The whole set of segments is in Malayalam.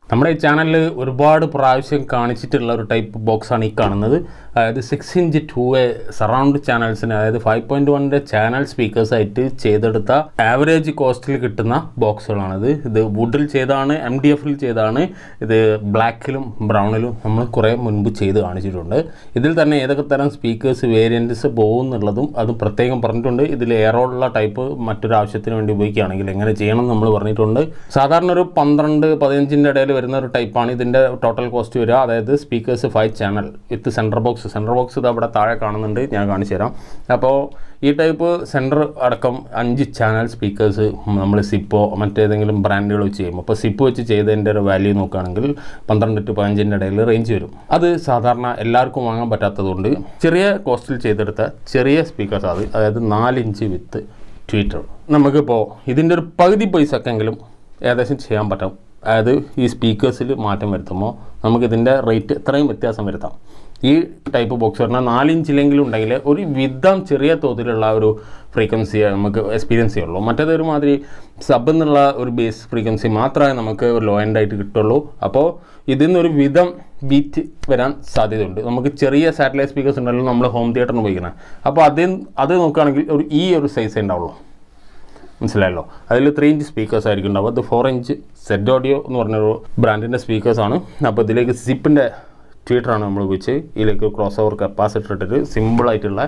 നമ്മുടെ ഈ ചാനലിൽ ഒരുപാട് പ്രാവശ്യം കാണിച്ചിട്ടുള്ള ഒരു ടൈപ്പ് ബോക്സാണ് ഈ കാണുന്നത്. അതായത് 6" 2A സറൗണ്ട് ചാനൽസിന്, അതായത് 5.1 ചാനൽ സ്പീക്കേഴ്സായിട്ട് ചെയ്തെടുത്ത ആവറേജ് കോസ്റ്റിൽ കിട്ടുന്ന ബോക്സുകളാണിത്. ഇത് വുഡിൽ ചെയ്താണ്, MDFിൽ ചെയ്താണ്. ഇത് ബ്ലാക്കിലും ബ്രൗണിലും നമ്മൾ കുറേ മുൻപ് ചെയ്ത് കാണിച്ചിട്ടുണ്ട്. ഇതിൽ തന്നെ ഏതൊക്കെ തരം സ്പീക്കേഴ്സ് വേരിയൻറ്റ്സ് പോകുന്നുള്ളതും അത് പ്രത്യേകം പറഞ്ഞിട്ടുണ്ട്. ഇതിൽ എയറോളുള്ള ടൈപ്പ് മറ്റൊരു ആവശ്യത്തിന് വേണ്ടി ഉപയോഗിക്കുകയാണെങ്കിൽ എങ്ങനെ ചെയ്യണം എന്ന് നമ്മൾ പറഞ്ഞിട്ടുണ്ട്. സാധാരണ ഒരു 12-15 ഇടയിൽ വരുന്ന ഒരു ടൈപ്പാണ് ഇതിൻ്റെ ടോട്ടൽ കോസ്റ്റ് വരിക. അതായത് speakers 5 channel with centre box ഇത് അവിടെ താഴെ കാണുന്നുണ്ട്, ഞാൻ കാണിച്ചു തരാം. അപ്പോൾ ഈ ടൈപ്പ് സെൻറ്റർ അടക്കം 5 ചാനൽ സ്പീക്കേഴ്സ് നമ്മൾ സിപ്പോ മറ്റേതെങ്കിലും ബ്രാൻഡുകൾ വെച്ച് ചെയ്യുമ്പോൾ, അപ്പോൾ സിപ്പ് വെച്ച് ചെയ്തതിൻ്റെ ഒരു വാല്യൂ നോക്കുകയാണെങ്കിൽ 12-15 ഇടയിൽ റേഞ്ച് വരും. അത് സാധാരണ എല്ലാവർക്കും വാങ്ങാൻ പറ്റാത്തതുകൊണ്ട് ചെറിയ കോസ്റ്റിൽ ചെയ്തെടുത്ത ചെറിയ സ്പീക്കേഴ്സ് അത്, അതായത് 4 ഇഞ്ച് വിത്ത് ട്വീറ്റർ, നമുക്കിപ്പോൾ ഇതിൻ്റെ ഒരു പകുതി പൈസക്കെങ്കിലും ഏകദേശം ചെയ്യാൻ പറ്റും. അതായത് ഈ സ്പീക്കേഴ്സിൽ മാറ്റം വരുത്തുമ്പോൾ നമുക്കിതിൻ്റെ റേറ്റ് എത്രയും വ്യത്യാസം വരുത്താം. ഈ ടൈപ്പ് ബോക്സ് പറഞ്ഞാൽ 4 ഇഞ്ചിലെങ്കിലും ഉണ്ടെങ്കിൽ ഒരു വിധം ചെറിയ തോതിലുള്ള ഒരു ഫ്രീക്വൻസി നമുക്ക് എക്സ്പീരിയൻസ് ചെയ്യുള്ളൂ. മറ്റേത് ഒരുമാതിരി സബ് എന്നുള്ള ഒരു ബേസ് ഫ്രീക്വൻസി മാത്രമേ നമുക്ക് ഒരു ലോ എൻഡ് ആയിട്ട് കിട്ടുള്ളൂ. അപ്പോൾ ഇതിൽ നിന്നൊരു വിധം ബീറ്റ് വരാൻ സാധ്യതയുണ്ട്. നമുക്ക് ചെറിയ സാറ്റലൈറ്റ് സ്പീക്കേഴ്സ് ഉണ്ടല്ലോ നമ്മൾ ഹോം തിയേറ്ററിന് ഉപയോഗിക്കുന്നത്. അപ്പോൾ അത് നോക്കുകയാണെങ്കിൽ ഈ ഒരു സൈസേ ഉണ്ടാവുള്ളൂ, മനസ്സിലായല്ലോ. അതിൽ 3 ഇഞ്ച് സ്പീക്കേഴ്സ് ആയിരിക്കും ഉണ്ടാവും. അത് 4 ഇഞ്ച് സെഡ് ഓഡിയോ എന്ന് പറഞ്ഞൊരു ബ്രാൻഡിൻ്റെ സ്പീക്കേഴ്സാണ്. അപ്പോൾ ഇതിലേക്ക് സിപ്പിൻ്റെ ട്വീറ്ററാണ് നമ്മൾ ഉപയോഗിച്ച് ഇതിലേക്ക് ക്രോസ് ഓവർ കപ്പാസിറ്റർ ഇട്ടിട്ട് സിമ്പിളായിട്ടുള്ള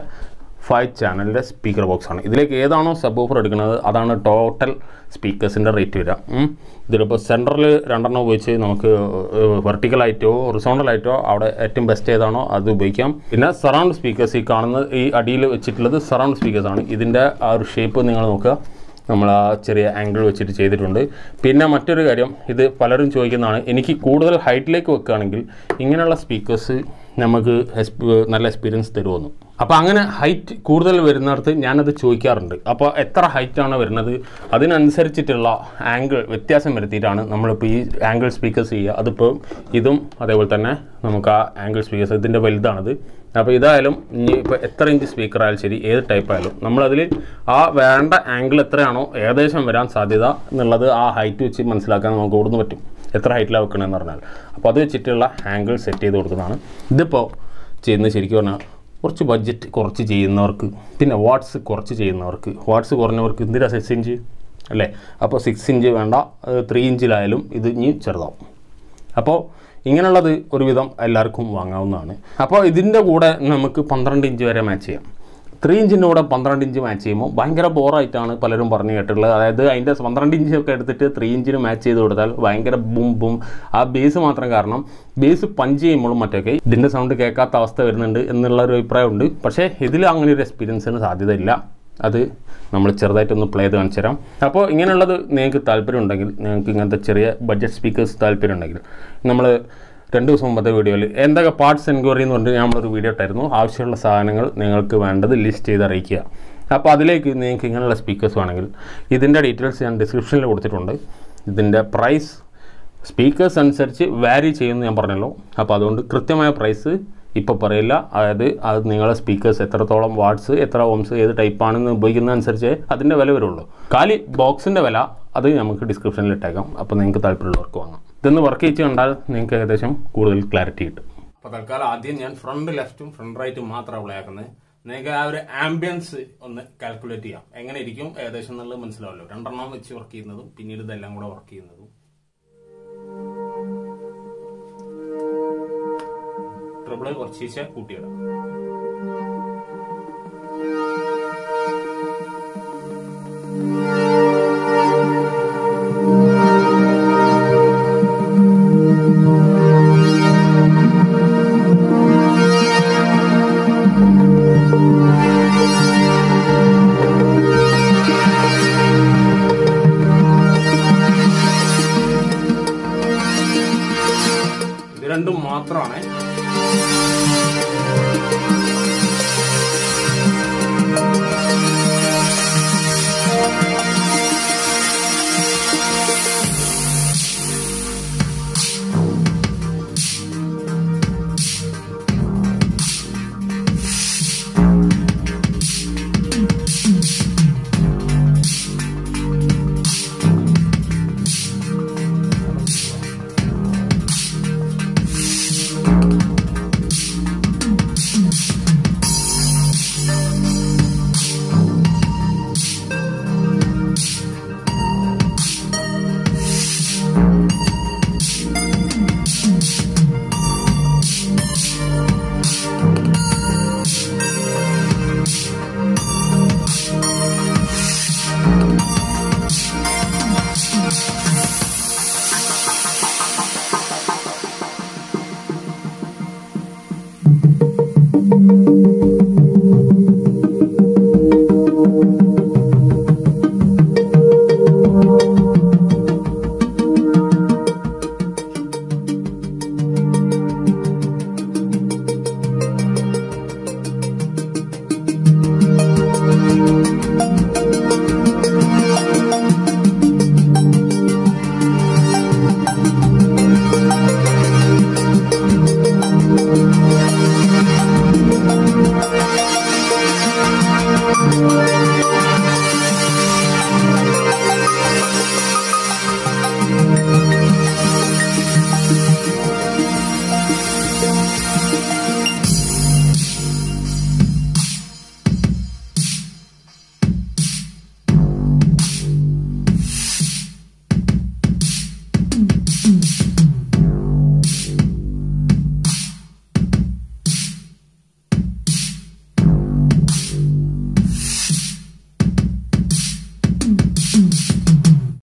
5 ചാനലിൻ്റെ സ്പീക്കർ ബോക്സാണ്. ഇതിലേക്ക് ഏതാണോ സബ് ഓഫർ എടുക്കുന്നത് അതാണ് ടോട്ടൽ സ്പീക്കേഴ്സിൻ്റെ റേറ്റ് വരിക. ഇതിലിപ്പോൾ സെൻറ്ററിൽ 2 ഉപയോഗിച്ച് നമുക്ക് വെർട്ടിക്കലായിട്ടോ ഹൊറിസോണ്ടലായിട്ടോ അവിടെ ഏറ്റവും ബെസ്റ്റ് ഏതാണോ അത് ഉപയോഗിക്കാം. പിന്നെ സറൗണ്ട് സ്പീക്കേഴ്സ് ഈ കാണുന്നത് ഈ അടിയിൽ വെച്ചിട്ടുള്ളത് സറൗണ്ട് സ്പീക്കേഴ്സാണ്. ഇതിൻ്റെ ആ ഒരു ഷേപ്പ് നിങ്ങൾ നോക്കുക, നമ്മൾ ആ ചെറിയ ആംഗിൾ വെച്ചിട്ട് ചെയ്തിട്ടുണ്ട്. പിന്നെ മറ്റൊരു കാര്യം, ഇത് പലരും ചോദിക്കുന്നതാണ്, എനിക്ക് കൂടുതൽ ഹൈറ്റിലേക്ക് വെക്കുകയാണെങ്കിൽ ഇങ്ങനെയുള്ള സ്പീക്കേഴ്സ് നമുക്ക് നല്ല എക്സ്പീരിയൻസ് തരുമെന്ന്. അപ്പോൾ അങ്ങനെ ഹൈറ്റ് കൂടുതൽ വരുന്നിടത്ത് ഞാനത് ചോദിക്കാറുണ്ട്. അപ്പോൾ എത്ര ഹൈറ്റാണ് വരുന്നത് അതിനനുസരിച്ചിട്ടുള്ള ആംഗിൾ വ്യത്യാസം വരുത്തിയിട്ടാണ് നമ്മളിപ്പോൾ ഈ ആംഗിൾ സ്പീക്കേഴ്സ് ചെയ്യുക. അതിപ്പോൾ ഇതും അതേപോലെ തന്നെ നമുക്ക് ആ ആംഗിൾ സ്പീക്കേഴ്സ് ഇതിൻ്റെ വലുതാണിത്. അപ്പോൾ ഇതായാലും ഇനി ഇപ്പോൾ എത്ര ഇഞ്ച് സ്പീക്കർ ആയാലും ശരി, ഏത് ടൈപ്പ് ആയാലും നമ്മളതിൽ ആ വേണ്ട ആംഗിൾ എത്രയാണോ ഏകദേശം വരാൻ സാധ്യത എന്നുള്ളത് ആ ഹൈറ്റ് വെച്ച് മനസ്സിലാക്കാൻ നമുക്ക് ഓടുന്നു പറ്റും, എത്ര ഹൈറ്റിലാണ് വെക്കണമെന്ന് പറഞ്ഞാൽ. അപ്പോൾ അത് വെച്ചിട്ടുള്ള ആംഗിൾ സെറ്റ് ചെയ്ത് കൊടുക്കുന്നതാണ്. ഇതിപ്പോൾ ചെയ്യുന്നത് ശരിക്കും പറഞ്ഞാൽ കുറച്ച് ബഡ്ജറ്റ് കുറച്ച് ചെയ്യുന്നവർക്ക്, പിന്നെ വാട്ട്സ് കുറച്ച് ചെയ്യുന്നവർക്ക്, വാട്ട്സ് കുറഞ്ഞവർക്ക് എന്തിനാ 6 ഇഞ്ച് അല്ലേ. അപ്പോൾ 6 ഇഞ്ച് വേണ്ട, 3 ഇഞ്ചിലായാലും ഇത് ഇനി ചെറുതാവും. അപ്പോൾ ഇങ്ങനെയുള്ളത് ഒരുവിധം എല്ലാവർക്കും വാങ്ങാവുന്നതാണ്. അപ്പോൾ ഇതിൻ്റെ കൂടെ നമുക്ക് 12 ഇഞ്ച് വരെ മാച്ച് ചെയ്യാം. 3 ഇഞ്ചിൻ്റെ കൂടെ 12 ഇഞ്ച് മാച്ച് ചെയ്യുമ്പോൾ ഭയങ്കര ബോറായിട്ടാണ് പലരും പറഞ്ഞു കേട്ടിട്ടുള്ളത്. അതായത് അതിൻ്റെ 12 ഇഞ്ചൊക്കെ എടുത്തിട്ട് 3 ഇഞ്ചിന് മാച്ച് ചെയ്ത് കൊടുത്താൽ ഭയങ്കര ബും ആ ബേസ് മാത്രം കാരണം ബേസ് പഞ്ച് ചെയ്യുമ്പോഴും മറ്റൊക്കെ ഇതിൻ്റെ സൗണ്ട് കേൾക്കാത്ത അവസ്ഥ വരുന്നുണ്ട് എന്നുള്ളൊരു അഭിപ്രായമുണ്ട്. പക്ഷേ ഇതിൽ അങ്ങനെ ഒരു എക്സ്പീരിയൻസിന് സാധ്യതയില്ല. അത് നമ്മൾ ചെറുതായിട്ടൊന്ന് പ്ലേ ചെയ്ത് കാണിച്ചു തരാം. അപ്പോൾ ഇങ്ങനെയുള്ളത് നിങ്ങൾക്ക് താല്പര്യമുണ്ടെങ്കിൽ, നിങ്ങൾക്ക് ഇങ്ങനത്തെ ചെറിയ ബഡ്ജറ്റ് സ്പീക്കേഴ്സ് താല്പര്യമുണ്ടെങ്കിൽ, നമ്മൾ 2 ദിവസം മുമ്പത്തെ വീഡിയോയിൽ എന്തൊക്കെ പാർട്സ് എൻക്വയറി എന്ന് പറഞ്ഞിട്ട് നമ്മളൊരു വീഡിയോ ഇട്ടായിരുന്നു. ആവശ്യമുള്ള സാധനങ്ങൾ നിങ്ങൾക്ക് വേണ്ടത് ലിസ്റ്റ് ചെയ്ത് അറിയിക്കുക. അപ്പോൾ അതിലേക്ക് നിങ്ങൾക്ക് ഇങ്ങനെയുള്ള സ്പീക്കേഴ്സ് വേണമെങ്കിൽ ഇതിൻ്റെ ഡീറ്റെയിൽസ് ഞാൻ ഡിസ്ക്രിപ്ഷനിൽ കൊടുത്തിട്ടുണ്ട്. ഇതിൻ്റെ പ്രൈസ് സ്പീക്കേഴ്സ് അനുസരിച്ച് വാരി ചെയ്യുമെന്ന് ഞാൻ പറഞ്ഞല്ലോ. അപ്പോൾ അതുകൊണ്ട് കൃത്യമായ പ്രൈസ് ഇപ്പോൾ പറയില്ല. അതായത് അത് നിങ്ങളുടെ സ്പീക്കേഴ്സ് എത്രത്തോളം വാട്ട്സ്, എത്ര ഓംസ്, ഏത് ടൈപ്പാണെന്ന് ഉപയോഗിക്കുന്നതനുസരിച്ച് അതിൻ്റെ വില വരുള്ളൂ. കാലി ബോക്സിൻ്റെ വില അത് നമുക്ക് ഡിസ്ക്രിപ്ഷനിൽ ഇട്ടേക്കാം. അപ്പോൾ നിങ്ങൾക്ക് താല്പര്യമുള്ളവർക്ക് വാങ്ങാം. ഇതൊന്ന് വർക്ക് ചെയ്ത് കണ്ടാൽ നിങ്ങൾക്ക് ഏകദേശം കൂടുതൽ ക്ലാരിറ്റി കിട്ടും. അപ്പോൾ തൽക്കാലം ആദ്യം ഞാൻ ഫ്രണ്ട് ലെഫ്റ്റും ഫ്രണ്ട് റൈറ്റും മാത്രം അപ്ലൈ ആക്കുന്നത്. നിങ്ങൾക്ക് ആ ഒരു ആംബിയൻസ് ഒന്ന് കാൽക്കുലേറ്റ് ചെയ്യാം, എങ്ങനെ ഇരിക്കും ഏകദേശം എന്നുള്ളത് മനസ്സിലാവല്ലോ. 2 വെച്ച് വർക്ക് ചെയ്യുന്നതും പിന്നീട് ഇതെല്ലാം കൂടെ വർക്ക് ചെയ്യുന്നതും. ട്രിബിള് കുറച്ച് കൂട്ടിയിടാം. ഇത് രണ്ടും മാത്രമാണ്.